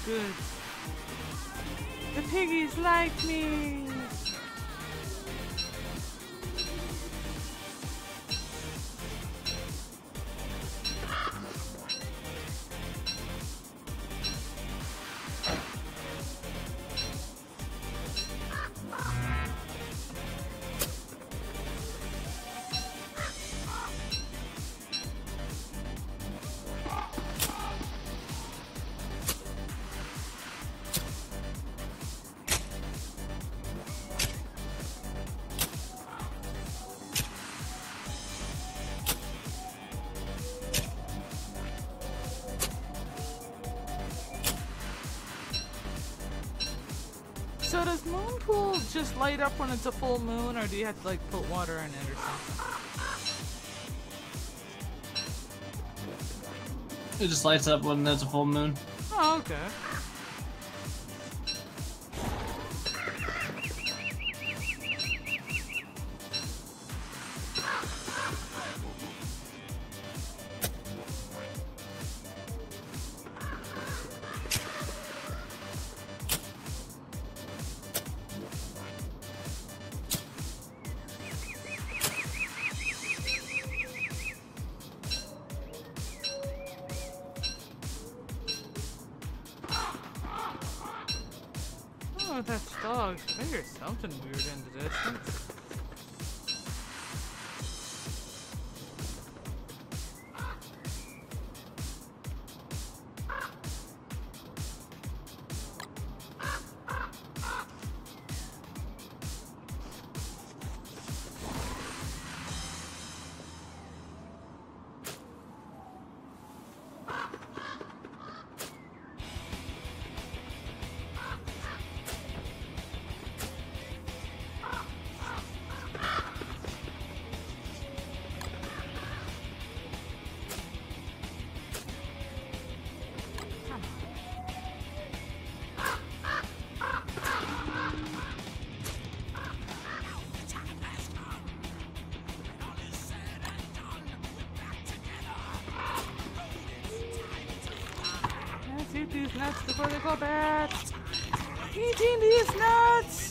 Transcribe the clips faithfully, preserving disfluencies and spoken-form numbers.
good. The piggies like me. So does moon pool just light up when it's a full moon, or do you have to like put water in it or something? It just lights up when there's a full moon. Oh, okay. Oh, that's dogs. I think there's something weird in the distance. Eat these nuts before they go bad. Eating these nuts.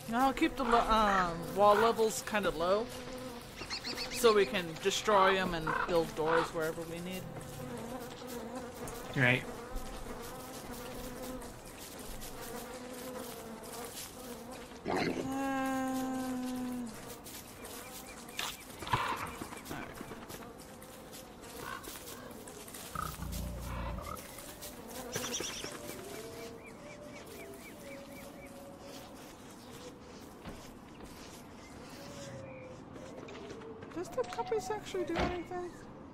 I'll keep the lo um, wall levels kind of low, so we can destroy them and build doors wherever we need. Right. Uh, Does the compass actually do anything?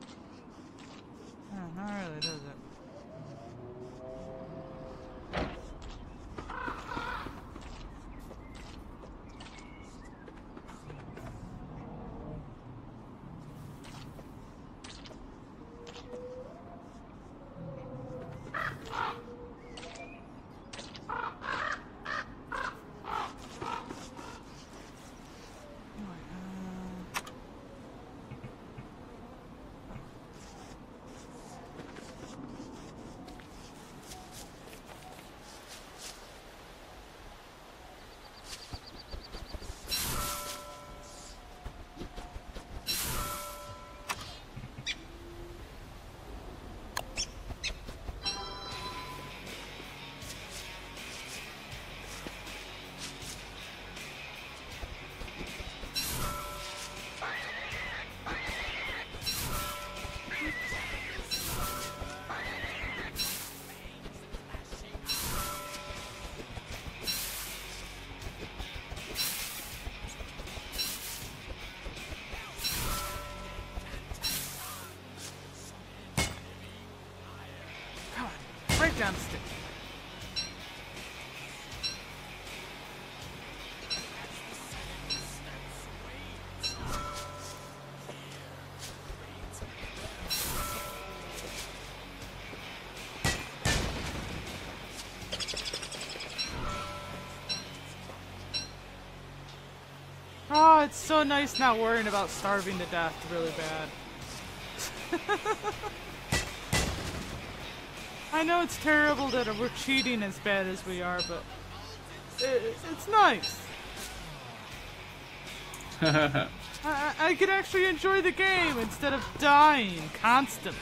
No, not really, does it? Break down the stick. Oh, it's so nice not worrying about starving to death really bad. I know it's terrible that we're cheating as bad as we are, but it, it's nice. I, I could actually enjoy the game instead of dying constantly.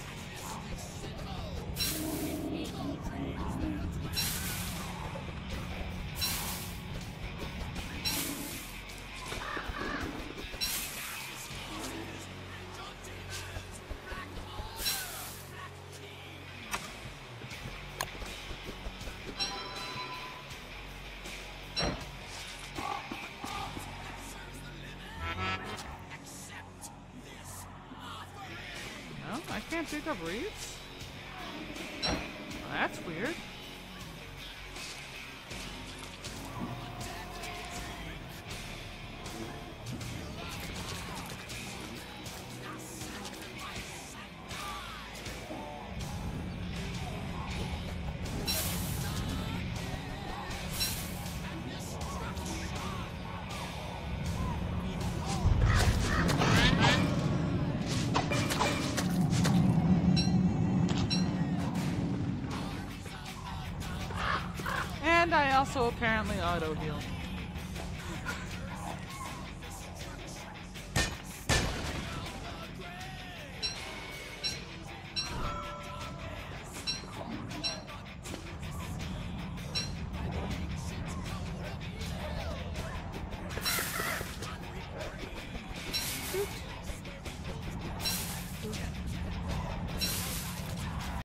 I can't pick up reeds? Well, that's weird. And I also apparently auto-heal.